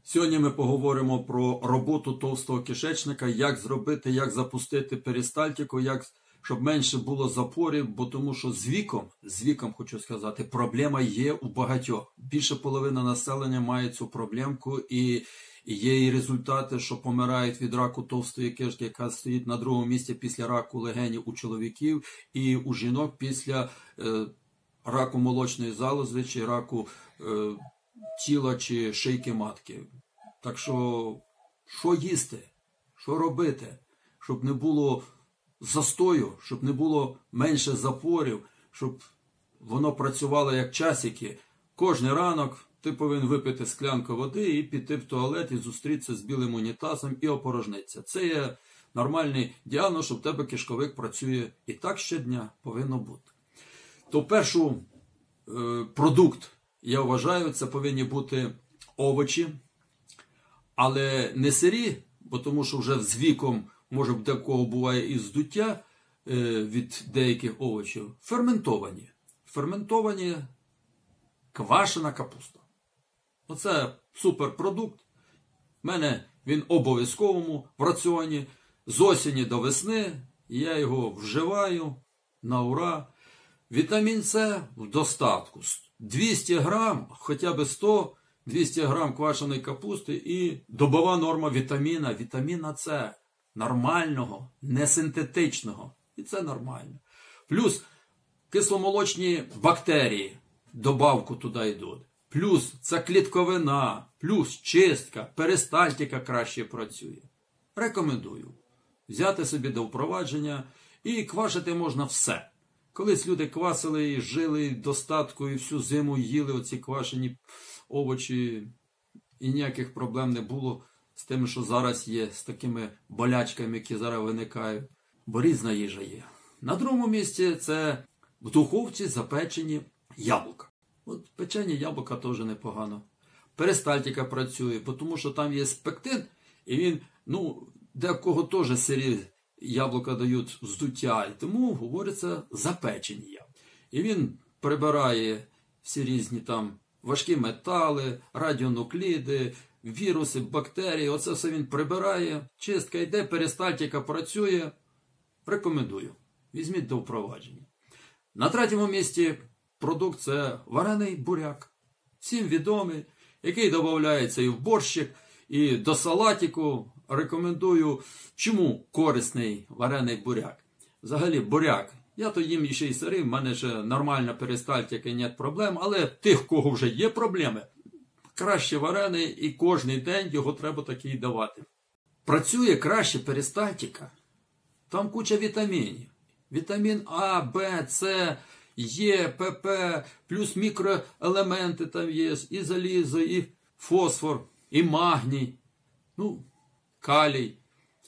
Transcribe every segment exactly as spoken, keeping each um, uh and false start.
Сьогодні ми поговоримо про роботу товстого кишечника, як зробити, як запустити перистальтику, як, щоб менше було запорів, бо тому що з віком, з віком, хочу сказати, проблема є у багатьох. Більше половини населення має цю проблемку, і є і результати, що помирають від раку товстої кишки, яка стоїть на другому місці після раку легенів у чоловіків, і у жінок після е, раку молочної залози чи раку е, тіла чи шийки матки. Так що, що їсти, що робити, щоб не було застою, щоб не було менше запорів, щоб воно працювало як часики. Кожен ранок ти повинен випити склянку води і піти в туалет і зустрітися з білим унітазом і опорожнитися. Це є нормальний діагноз, що в тебе кишковик працює і так щодня повинно бути. То перший е, продукт, я вважаю, це повинні бути овочі, але не сирі, бо тому що вже з віком, може в декого буває і здуття е, від деяких овочів, ферментовані. Ферментовані квашена капуста. Оце суперпродукт. У мене він обов'язковому в раціоні. З осені до весни я його вживаю на ура. Вітамін С в достатку. двісті грам, хоча б сто двісті грам квашеної капусти і добова норма вітаміна, вітаміна С. Нормального, не синтетичного. І це нормально. Плюс кисломолочні бактерії, добавку туди йдуть. Плюс це клітковина, плюс чистка, перистальтика краще працює. Рекомендую взяти собі до впровадження, і квашити можна все. Колись люди квасили і жили в достатку, і всю зиму їли оці квашені овочі, і ніяких проблем не було з тим, що зараз є, з такими болячками, які зараз виникають. Бо різна їжа є. На другому місці це в духовці запечені яблука. От печені яблука теж непогано. Перистальтика працює, тому що там є спектин, і він, ну, декого теж сирі яблука дають здуття, і тому говориться запечені яблука. І він прибирає всі різні там важкі метали, радіонукліди, віруси, бактерії. Оце все він прибирає, чистка йде, перистальтика працює. Рекомендую. Візьміть до впровадження. На третьому місці продукт – це варений буряк. Всім відомий, який додається і в борщик, і до салатику. Рекомендую. Чому корисний варений буряк? Взагалі буряк. Я то їм ще й сирий, в мене ще нормальна перистальтика, нет проблем. Але тих, кого вже є проблеми, краще варений і кожен день його треба такий давати. Працює краще перистальтика. Там куча вітамінів. Вітамін А, Б, С, Е, П П, плюс мікроелементи там є, і залізо, і фосфор, і магній, ну, калій.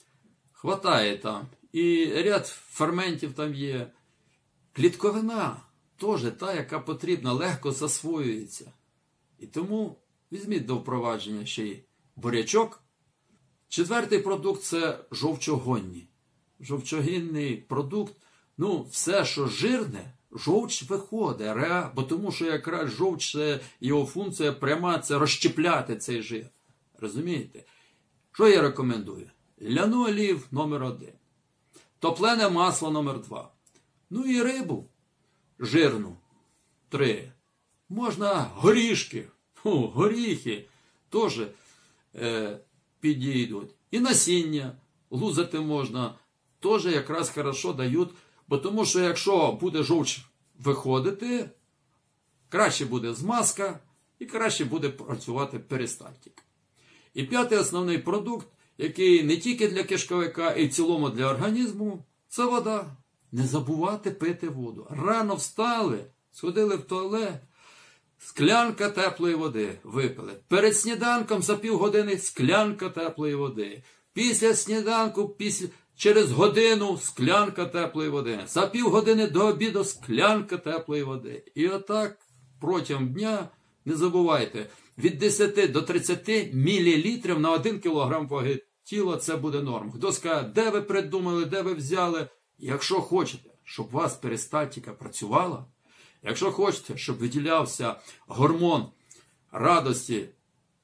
Хватає там. І ряд ферментів там є. Клітковина теж та, яка потрібна, легко засвоюється. І тому візьміть до впровадження ще й бурячок. Четвертий продукт – це жовчогонні. Жовчогінний продукт, ну, все, що жирне, жовч виходить, ре... бо тому що якраз жовч, це його функція пряма, це розщепляти цей жир. Розумієте? Що я рекомендую? Ляну олів номер один. Топлене масло номер два. Ну і рибу жирну. Три. Можна горішки. О, горіхи теж е, підійдуть. І насіння лузати можна. Теж якраз хорошо дають. Бо тому що якщо буде жовч виходити, краще буде змазка і краще буде працювати перистальтика. І п'ятий основний продукт, який не тільки для кишковика, а й в цілому для організму, це вода. Не забувати пити воду. Рано встали, сходили в туалет, склянка теплої води випили. Перед сніданком за півгодини склянка теплої води. Після сніданку, після... через годину склянка теплої води. За півгодини до обіду склянка теплої води. І отак протягом дня, не забувайте, від десяти до тридцяти мілілітрів на один кілограм ваги тіла це буде норм. Хто скаже, де ви придумали, де ви взяли? Якщо хочете, щоб у вас перистальтика працювала, якщо хочете, щоб виділявся гормон радості,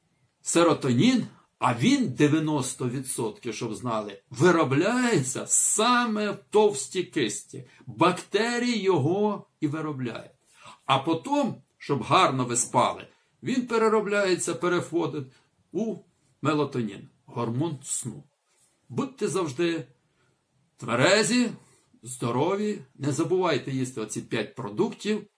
серотонін, а він дев'яносто відсотків, щоб знали, виробляється саме в товстій кисті. Бактерії його і виробляють. А потім, щоб гарно ви спали, він переробляється, переходить у мелатонін, гормон сну. Будьте завжди тверезі, здорові, не забувайте їсти оці п'ять продуктів,